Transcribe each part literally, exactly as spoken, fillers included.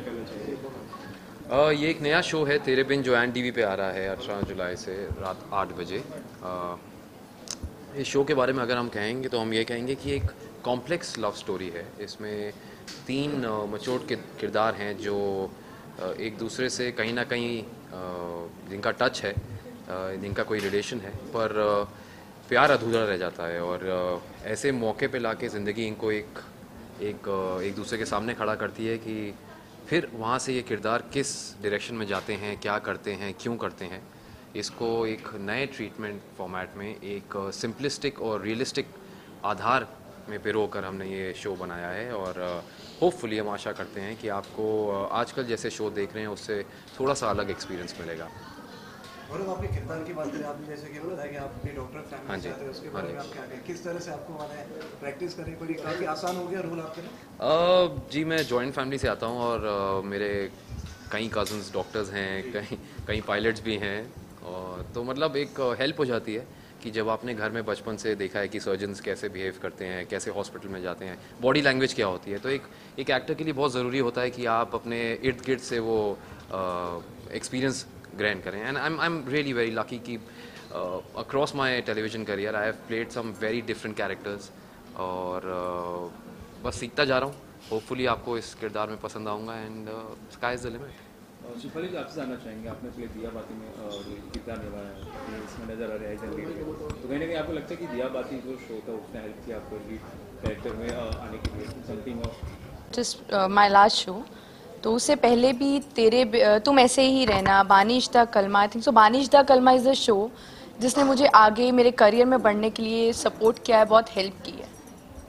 कहना चाहिए? uh, ये एक नया शो है तेरे बिन जो एन टीवी पे आ रहा है अठारह जुलाई से रात आठ बजे। uh, इस शो के बारे में अगर हम कहेंगे तो हम ये कहेंगे कि एक कॉम्प्लेक्स लव स्टोरी है। इसमें तीन मचोट के किरदार हैं जो uh, एक दूसरे से कहीं ना कहीं uh, जिनका टच है, uh, जिनका कोई रिलेशन है, पर uh, प्यार अधूरा रह जाता है। और uh, ऐसे मौके पे लाके ज़िंदगी इनको एक एक uh, एक दूसरे के सामने खड़ा करती है कि फिर वहाँ से ये किरदार किस डायरेक्शन में जाते हैं, क्या करते हैं, क्यों करते हैं। इसको एक नए ट्रीटमेंट फॉर्मेट में एक सिंपलिस्टिक और रियलिस्टिक आधार में पिरो कर हमने ये शो बनाया है। और होपफुली हम आशा करते हैं कि आपको आजकल जैसे शो देख रहे हैं उससे थोड़ा सा अलग एक्सपीरियंस मिलेगा। और अब आपके किरदार की बात करें, आपने जैसे कि बताया कि आप अपनी डॉक्टर फैमिली से आते हैं, उसके बारे में आप क्या कहें, किस तरह से आपको माने प्रैक्टिस करने को काफ़ी आसान हो गया रोल आपके लिए? जी मैं जॉइंट फैमिली से आता हूँ और uh, मेरे कई कज़न्स डॉक्टर्स हैं, कई कई पायलट्स भी हैं। और तो मतलब एक हेल्प हो जाती है कि जब आपने घर में बचपन से देखा है कि सर्जन्स कैसे बिहेव करते हैं, कैसे हॉस्पिटल में जाते हैं, बॉडी लैंग्वेज क्या होती है, तो एक एक एक्टर के लिए बहुत ज़रूरी होता है कि आप अपने इर्द गिर्द से वो एक्सपीरियंस ग्रैंड करें। And I am I am really very lucky कि across my television career I have played some very different characters. और uh, बस सीखता जा रहा हूँ। होपफुली आपको इस किरदार में पसंद आऊँगा and sky is the limit. Shefali ji, आपसे जानना चाहेंगे, आपने प्ले दिया बाती में किरदार निभाया है, इसमें नजर आ रहा है लीड में, तो कहीं ना कहीं आपको लगता है कि दिया बाती जो शो था उसने हेल्प किया आपको लीड कैरेक्टर में आने के लिए something? Just my last show, तो उससे पहले भी तेरे तुम ऐसे ही रहना, बानिश दा कलमा, आई थिंक सो बानिश दा कलमा इज़ द शो जिसने मुझे आगे मेरे करियर में बढ़ने के लिए सपोर्ट किया है, बहुत हेल्प की है।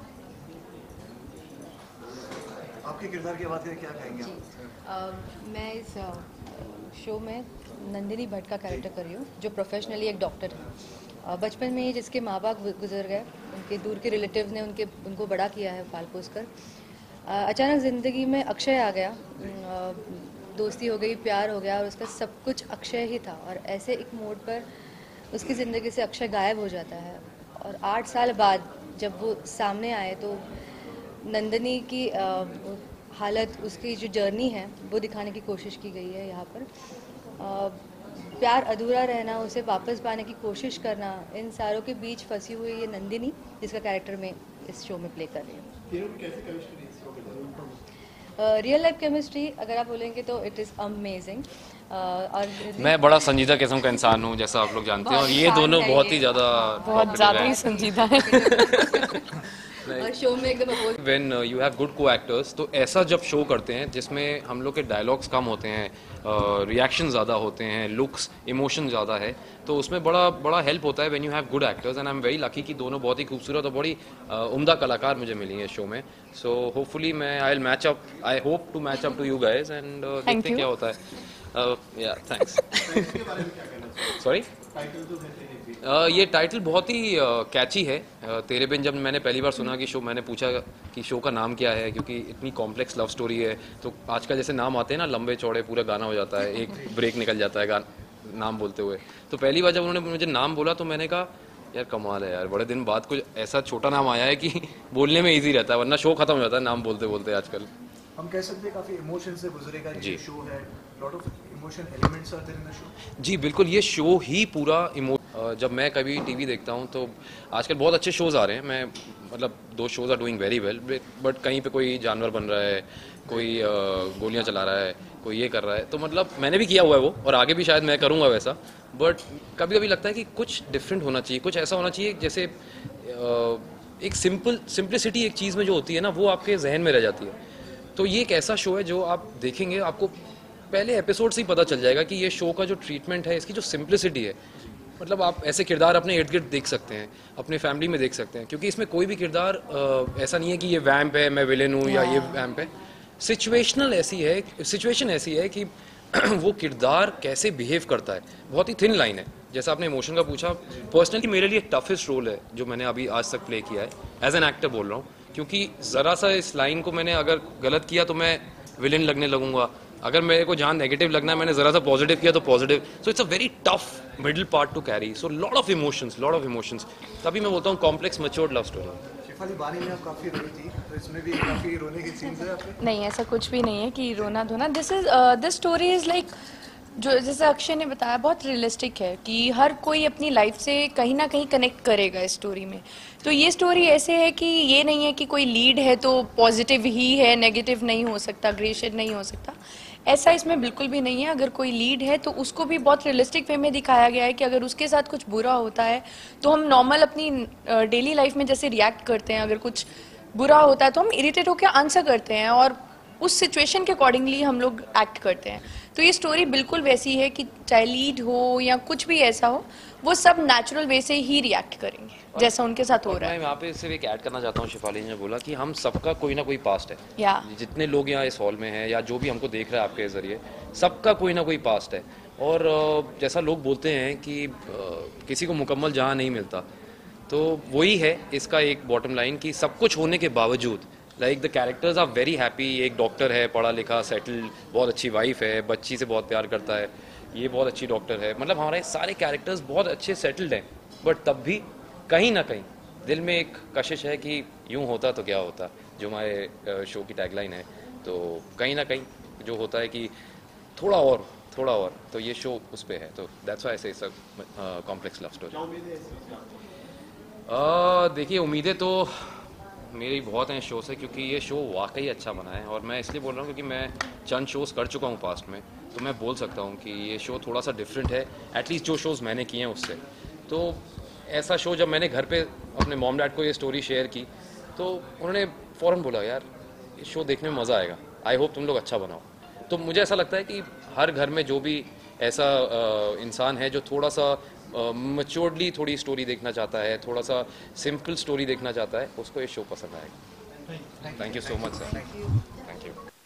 आपके किरदार की बात करें, क्या कहेंगे आप? Uh, मैं इस शो में नंदिनी भट्ट का कैरेक्टर कर रही हूँ जो प्रोफेशनली एक डॉक्टर है। uh, बचपन में ही जिसके माँ बाप गुजर गए, उनके दूर के रिलेटिव ने उनके उनको बड़ा किया है पाल पोस कर। uh, अचानक ज़िंदगी में अक्षय आ गया, uh, दोस्ती हो गई, प्यार हो गया और उसका सब कुछ अक्षय ही था। और ऐसे एक मोड़ पर उसकी ज़िंदगी से अक्षय गायब हो जाता है और आठ साल बाद जब वो सामने आए तो नंदिनी की uh, हालत, उसकी जो जर्नी है वो दिखाने की कोशिश की गई है यहाँ पर। आ, प्यार अधूरा रहना, उसे वापस पाने की कोशिश करना, इन सारों के बीच फंसी हुई ये नंदिनी जिसका कैरेक्टर मैं इस शो में प्ले कर रही हूँ। रियल लाइफ केमिस्ट्री अगर आप बोलेंगे तो इट इज़ अमेजिंग। और मैं बड़ा संजीदा किस्म का इंसान हूँ जैसा आप लोग जानते हैं, और ये दोनों बहुत ही ज़्यादा बहुत ज़्यादा ही संजीदा है। और शो में एकदम when you have good co-actors, तो ऐसा जब शो करते हैं जिसमें हम लोग के डायलॉग्स कम होते हैं, रिएक्शन uh, ज़्यादा होते हैं, लुक्स इमोशन ज़्यादा है, तो उसमें बड़ा बड़ा हेल्प होता है when you have good actors. And I am very lucky कि दोनों बहुत ही खूबसूरत और बड़ी uh, उम्दा कलाकार मुझे मिली हैं शो में। सो होपफुली मैं I will match up, I hope to match up to you guys and देखते क्या होता है। या थैंक्स। सॉरी, Uh, ये टाइटल बहुत ही कैची uh, है। uh, तेरे बिन जब मैंने पहली बार सुना कि शो, मैंने पूछा कि शो का नाम क्या है, क्योंकि इतनी कॉम्प्लेक्स लव स्टोरी है। तो आज का जैसे नाम आते हैं ना, लंबे चौड़े, पूरा गाना हो जाता है, एक ब्रेक निकल जाता है गाना नाम बोलते हुए। तो पहली बार जब उन्होंने मुझे नाम बोला तो मैंने कहा यार कमाल है यार, बड़े दिन बाद कुछ ऐसा छोटा नाम आया है कि बोलने में ईजी रहता है, वरना शो खत्म हो जाता है नाम बोलते बोलते आजकल। हम कह सकते हैं काफ़ी इमोशन से गुजरेगा ये शो है, lot of emotion elements are there in the show. जी बिल्कुल, ये शो ही पूरा इमो जब मैं कभी टीवी देखता हूँ तो आजकल बहुत अच्छे शोज़ आ रहे हैं, मैं मतलब दो shows are doing very well, but कहीं पे कोई जानवर बन रहा है, कोई गोलियाँ चला रहा है, कोई ये कर रहा है, तो मतलब मैंने भी किया हुआ है वो, और आगे भी शायद मैं करूँगा वैसा। बट कभी कभी लगता है कि कुछ डिफरेंट होना चाहिए, कुछ ऐसा होना चाहिए जैसे एक सिंपल सिंप्लिसिटी एक चीज़ में जो होती है ना, वो आपके जहन में रह जाती है। तो ये एक ऐसा शो है जो आप देखेंगे, आपको पहले एपिसोड से ही पता चल जाएगा कि ये शो का जो ट्रीटमेंट है, इसकी जो सिंप्लिसिटी है, मतलब आप ऐसे किरदार अपने इर्द गिर्द देख सकते हैं, अपने फैमिली में देख सकते हैं, क्योंकि इसमें कोई भी किरदार आ, ऐसा नहीं है कि ये वैम्प है, मैं विलेन हूँ, या ये वैम्प है। सिचुएशनल ऐसी है, सिचुएशन ऐसी है कि वो किरदार कैसे बिहेव करता है, बहुत ही थिन लाइन है। जैसा आपने इमोशन का पूछा, पर्सनली मेरे लिए टफेस्ट रोल है जो मैंने अभी आज तक प्ले किया है, एज एन एक्टर बोल रहा हूँ, क्योंकि ज़रा सा इस लाइन को मैंने अगर गलत किया तो मैं विलेन लगने लगूंगा, अगर मेरे को जहाँ नेगेटिव लगना है मैंने ज़रा सा पॉजिटिव किया तो positive. So it's a very tough middle part to carry, so lot of emotions lot of emotions तभी मैं बोलता हूँ complex matured love story. Shefali Baani में आप काफ़ी रोई थी, तो इसमें भी काफ़ी रोने के सीन्स है आपके? नहीं, ऐसा कुछ भी नहीं है कि रोना धोना। This is this story is like, जो जैसे अक्षय ने बताया, बहुत रियलिस्टिक है कि हर कोई अपनी लाइफ से कहीं ना कहीं कनेक्ट करेगा इस स्टोरी में। तो ये स्टोरी ऐसे है कि ये नहीं है कि कोई लीड है तो पॉजिटिव ही है, नेगेटिव नहीं हो सकता, ग्रे शेड नहीं हो सकता, ऐसा इसमें बिल्कुल भी नहीं है। अगर कोई लीड है तो उसको भी बहुत रियलिस्टिक वे में दिखाया गया है कि अगर उसके साथ कुछ बुरा होता है तो हम नॉर्मल अपनी डेली लाइफ में जैसे रिएक्ट करते हैं, अगर कुछ बुरा होता है तो हम इरिटेट होकर आंसर करते हैं और उस सिचुएशन के अकॉर्डिंगली हम लोग एक्ट करते हैं। तो ये स्टोरी बिल्कुल वैसी है कि चाहे लीड हो या कुछ भी ऐसा हो, वो सब नेचुरल वे से ही रिएक्ट करेंगे जैसा उनके साथ हो रहा है। मैं यहाँ पे सिर्फ एक ऐड करना चाहता हूँ, शेफाली ने बोला कि हम सबका कोई ना कोई पास्ट है, या जितने लोग यहाँ इस हॉल में हैं या जो भी हमको देख रहा है आपके जरिए, सबका कोई ना कोई पास्ट है। और जैसा लोग बोलते हैं कि किसी को मुकम्मल जहाँ नहीं मिलता, तो वही है इसका एक बॉटम लाइन कि सब कुछ होने के बावजूद like the characters are very happy. एक डॉक्टर है, पढ़ा लिखा, सेटल्ड, बहुत अच्छी वाइफ है, बच्ची से बहुत प्यार करता है, ये बहुत अच्छी डॉक्टर है, मतलब हमारे सारे कैरेक्टर्स बहुत अच्छे सेटल्ड हैं। बट तब भी कहीं ना कहीं दिल में एक कशिश है कि यूं होता तो क्या होता, जो हमारे शो की टैगलाइन है। तो कहीं ना कहीं जो होता है कि थोड़ा और थोड़ा और, तो ये शो उस पर है। तो that's why I say it's a complex love story. देखिए, उम्मीदें तो मेरी बहुत हैं शो से, क्योंकि ये शो वाकई अच्छा बना है। और मैं इसलिए बोल रहा हूँ क्योंकि मैं चंद शोज़ कर चुका हूँ पास्ट में, तो मैं बोल सकता हूँ कि ये शो थोड़ा सा डिफरेंट है, एटलीस्ट जो शोज़ मैंने किए हैं उससे। तो ऐसा शो जब मैंने घर पे अपने मॉम डैड को ये स्टोरी शेयर की, तो उन्होंने फ़ौरन बोला, यार ये शो देखने में मज़ा आएगा, आई होप तुम लोग अच्छा बनाओ। तो मुझे ऐसा लगता है कि हर घर में जो भी ऐसा आ, इंसान है जो थोड़ा सा मैच्योर्डली थोड़ी स्टोरी देखना चाहता है, थोड़ा सा सिंपल स्टोरी देखना चाहता है, उसको ये शो पसंद आएगा। Thank you so much sir, thank you.